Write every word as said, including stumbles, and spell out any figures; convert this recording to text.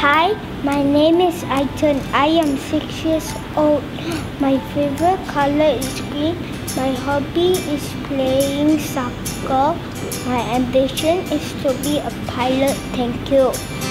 Hi, my name is Aitan. I am six years old. My favorite color is green. My hobby is playing soccer. My ambition is to be a pilot. Thank you.